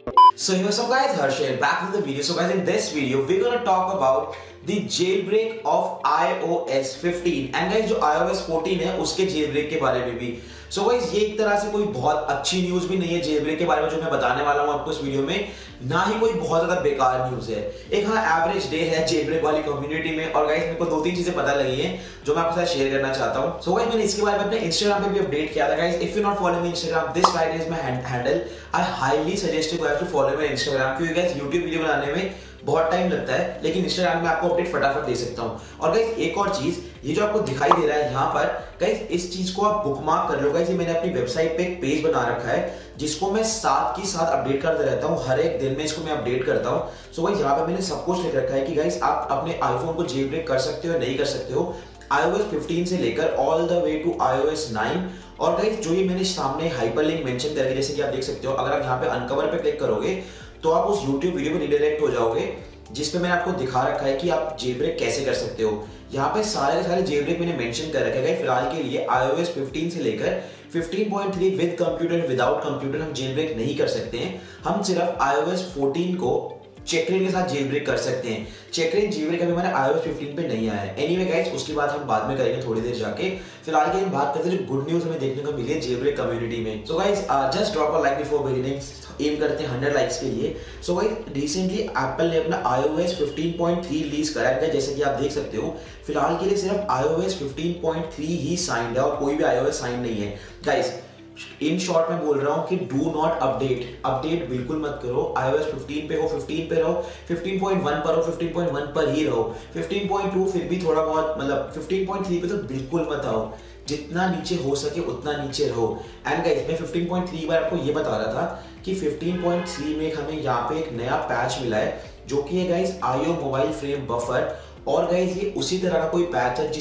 So what's up guys, Harshit back with the video. So guys, in this video we're gonna talk about the jailbreak of iOS 15 and guys जो iOS 14 है उसके jailbreak के बारे में भी. So guys ये एक तरह से कोई बहुत अच्छी न्यूज भी नहीं है jailbreak के बारे में जो मैं बताने वाला हूँ आपको इस वीडियो में, ना ही कोई बहुत ज्यादा बेकार न्यूज है. एक हाँ एवरेज डे है jailbreak वाली कम्युनिटी में और गाइस मेरे को दो तीन चीजें पता लगी हैं जो मैं आपके साथ शेयर करना चाहता हूँ. So guys मैंने इसके बारे में अपने Instagram पे भी अपडेट किया था. Guys if you not follow me Instagram, this right is my handle. I highly suggest you guys to follow my Instagram क्योंकि गाइस YouTube वीडियो बनाने में बहुत टाइम लगता है लेकिन Instagram में आपको अपडेट फटाफट दे सकता हूँ. और गाइस एक और चीज, ये जो आपको दिखाई दे रहा है यहाँ पर गाइस, इस चीज को आप बुकमार्क कर लो गाइस. ये मैंने अपनी वेबसाइट पे एक पेज बना रखा है जिसको मैं साथ की साथ अपडेट करते रहता हूँ. हर एक दिन में इसको मैं अपडेट करता हूँ. सो गाइस यहाँ पे मैंने सब कुछ लिख रखा है कि गाइस आप अपने आईफोन को जेलब्रेक कर सकते हो नहीं कर सकते हो, iOS 15 से लेकर all the way to iOS 9. और गाइस जो ये मैंने सामने हाइपरलिंक मेंशन करके, जैसे कि आप देख सकते हो, अगर आप यहाँ पे अनकवर पे क्लिक करोगे तो आप उस YouTube वीडियो में रिडायरेक्ट हो जाओगे जिस पे मैंने आपको दिखा रखा है कि आप जेलब्रेक कैसे कर सकते हो. यहाँ पे सारे के सारे जेलब्रेक मैंने मेंशन कर रखे हैं. फिलहाल के लिए iOS 15 से लेकर 15.3 विद कंप्यूटर विदाउट कंप्यूटर हम जेलब्रेक नहीं कर सकते हैं. हम सिर्फ iOS 14 को चेकरेन के साथ जेलब्रेक कर सकते हैं. चेकरेन जेलब्रेक अभी हमारे iOS 15 पे नहीं आया है. एनीवे गाइस उसकी बात हम बाद में करेंगे थोड़ी देर जाके. फिलहाल की हम बात करते हैं जो गुड न्यूज हमें देखने को मिली है जेलब्रेक कम्युनिटी में. So guys just drop a like before beginning. Aim करते हैं 100 लाइक्स के लिए. सो गाइस रिसेंटली एप्पल ने अपना iOS 15.3 रिलीज करा है. जैसे कि आप देख सकते हो फिलहाल के लिए सिर्फ iOS 15.3 ही साइंड है और कोई भी iOS साइंड नहीं है. गाइस इन शॉर्ट में बोल रहा हूं कि डू नॉट अपडेट बिल्कुल मत करो. iOS 15 पे हो 15 पे रहो, 15.1 पर हो 15.1 पर ही रहो. 15.2 फिर भी थोड़ा बहुत, मतलब 15.3 पे तो बिल्कुल मत आओ. जितना नीचे हो सके उतना नीचे रहो. एंड गाइस मैं 15.3 बार आपको ये बता रहा था कि 15.3 में हमें यहाँ पे एक नया पैच मिला है जो कि है guys IO mobile frame buffer. और गाइस ये उसी तरह का कोई पैच है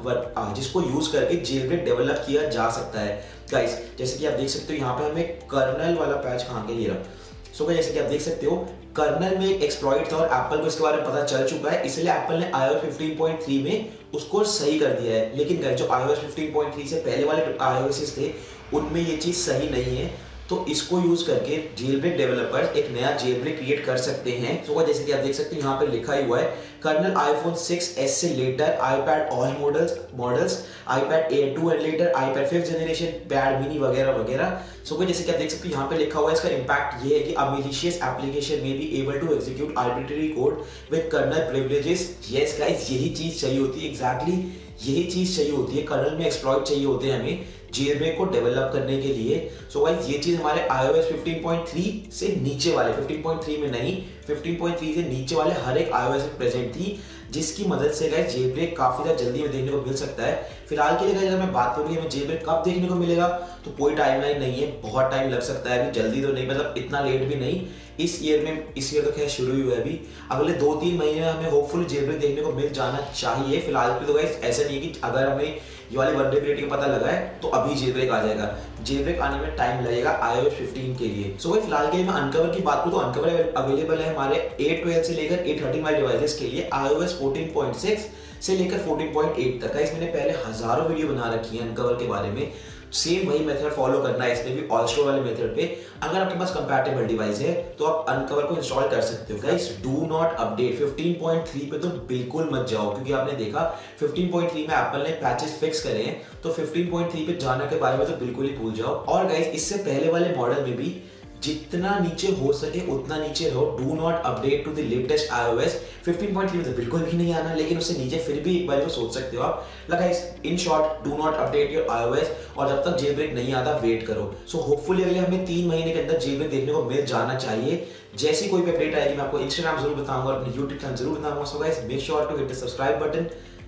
जिसको यूज करके जेलब्रेक डेवलप किया जा सकता है. गाइस जैसे कि आप देख सकते हो यहाँ पे हमें कर्नल वाला पैच कहाँ के लिए रहा. सो गाइस जैसे कि आप देख सकते हो कर्नल में एक एक्सप्लॉइट था और एप्पल को इसके बारे में पता चल चुका है, इसलिए एप्पल ने iOS 15.3 में उसको सही कर दिया है. लेकिन गाइस जो iOS 15.3 से पहले वाले iOS थे उनमें ये चीज सही नहीं है. तो इसको यूज करके जेलब्रेक डेवलपर्स एक नया जेलब्रेक क्रिएट कर सकते हैं. सो जैसे कि आप देख सकते हो यहाँ पे लिखा ही हुआ है कर्नल iPhone 6s से later iPad all models iPad Air 2 and later iPad 5th generation, pad mini वगैरह वगैरह. सो जैसे कि आप देख सकते हो यहाँ पे लिखा हुआ है इसका इम्पैक्ट ये है कि अ मैलिशियस एप्लीकेशन में be able to execute arbitrary code with kernel privileges. Yes guys यही चीज चाहिए होती है, एग्जैक्टली यही चीज चाहिए होती है. कर्नल में एक्सप्लॉइट चाहिए होते हैं हमें जेलब्रेक को डेवलप करने के लिए. सो गाइस ये चीज हमारे iOS 15.3 से नीचे वाले, 15.3 में नहीं 15.3 से नीचे वाले हर एक iOS में प्रेजेंट थी, जिसकी मदद से गाइस जेलब्रेक काफी ज्यादा जल्दी में देखने को मिल सकता है. फिलहाल के लिए गाइस अगर मैं बात करूँ हमें जेलब्रेक कब देखने को मिलेगा तो कोई टाइमलाइन नहीं है. बहुत टाइम लग सकता है, अभी जल्दी तो नहीं, मतलब इतना लेट भी नहीं. इस ईयर तो खैर शुरू ही हुआ है. अभी अगले 2-3 महीने में हमें होपफुली जेलब्रेक देखने को मिल जाना चाहिए. फिलहाल पे तो गाइस ऐसा नहीं है कि अगर हमें ये वाली वल्नरेबिलिटी का पता लगा है तो अभी जेलब्रेक आ जाएगा. जेलब्रेक आने में टाइम लगेगा iOS 15 के लिए. सो भाई फिलहाल के लिए मैं अनकवर की बात करूं तो अनकवर अवेलेबल है हमारे A12 से लेकर A13 वाले डिवाइसेस के लिए iOS 14.6 से लेकर 14.8 तक. गाइस मैंने पहले हजारों वीडियो बना रखी है अनकवर के बारे में. सेम वही मेथड फॉलो करना है इसमें भी, ऑल स्टोर वाले मेथड पे. अगर आपके पास कंपैटिबल डिवाइस है तो आप अनकवर को इंस्टॉल कर सकते हो. गाइस डू नॉट अपडेट 15.3 पे तो बिल्कुल मत जाओ क्योंकि आपने देखा 15.3 में एप्पल ने पैचेस फिक्स करे हैं, तो 15.3 पे जाने के बारे में तो बिल्कुल ही भूल जाओ. और गाइस इससे पहले वाले मॉडल में भी जितना नीचे हो सके उतना नीचे रहो. Do not update to the latest iOS. 15.3 में तो बिल्कुल भी नहीं आना, लेकिन उससे नीचे फिर भी एक बार तो सोच सकते हो आप. Guys in short do not update your iOS और जब तक जेलब्रेक नहीं आता वेट करो. सो होपफुली अगले हमें 3 महीने के अंदर जेलब्रेक देखने को मिल जाना चाहिए. जैसी कोई भी अपडेट आएगी मैं आपको इंस्टाग्राम जरूर बताऊंगा और अपने YouTube चैनल जरूर बताऊंगा. So guys make sure to hit the subscribe button,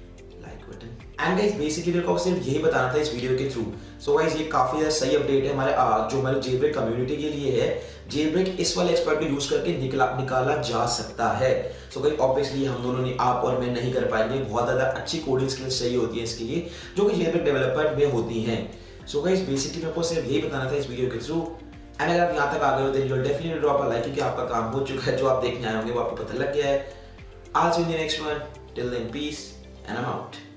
and guys basically मेरे को सिर्फ यही बताना था इस वीडियो के थ्रू. सो गाइस ये काफी ज्यादा सही अपडेट है हमारे जेलब्रेक कम्युनिटी के लिए है. जेलब्रेक इस वाले एक्सपर्ट को यूज करके निकाला जा सकता है. सो गाइस ऑब्वियसली हम दोनों ने, आप और मैं नहीं कर पाएंगे. बहुत ज्यादा अच्छी कोडिंग स्किल्स चाहिए होती है इसके लिए जो कि जेलब्रेक डेवलपर में होती हैं. सो गाइस बेसिकली मेरे को सिर्फ यही बताना था इस वीडियो के थ्रू. एंड अगर आप यहाँ तक आ गए हो then you will definitely drop a like क्योंकि आपका काम हो चुका है. जो आप देखने आए होंगे वो आपको पता लग गया है. I'll see you in the next one. Till then, peace and I'm out.